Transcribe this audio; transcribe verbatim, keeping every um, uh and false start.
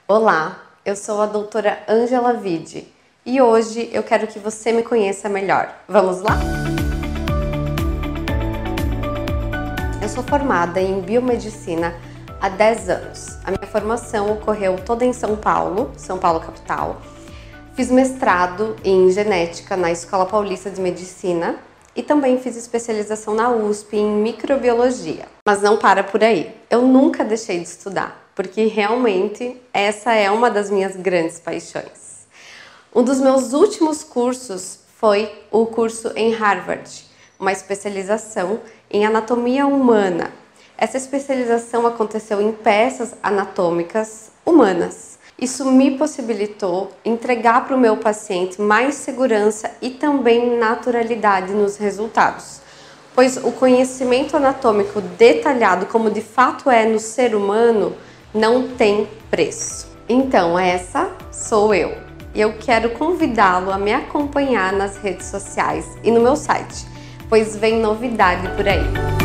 Olá, eu sou a doutora Ângela Vide e hoje eu quero que você me conheça melhor. Vamos lá? Eu sou formada em biomedicina há dez anos. A minha formação ocorreu toda em São Paulo, São Paulo capital. Fiz mestrado em genética na Escola Paulista de Medicina e também fiz especialização na U S P em microbiologia. Mas não para por aí. Eu nunca deixei de estudar, porque realmente essa é uma das minhas grandes paixões. Um dos meus últimos cursos foi o curso em Harvard, uma especialização em anatomia humana. Essa especialização aconteceu em peças anatômicas humanas. Isso me possibilitou entregar para o meu paciente mais segurança e também naturalidade nos resultados, pois o conhecimento anatômico detalhado, como de fato é no ser humano, não tem preço. Então essa sou eu e eu quero convidá-lo a me acompanhar nas redes sociais e no meu site, pois vem novidade por aí.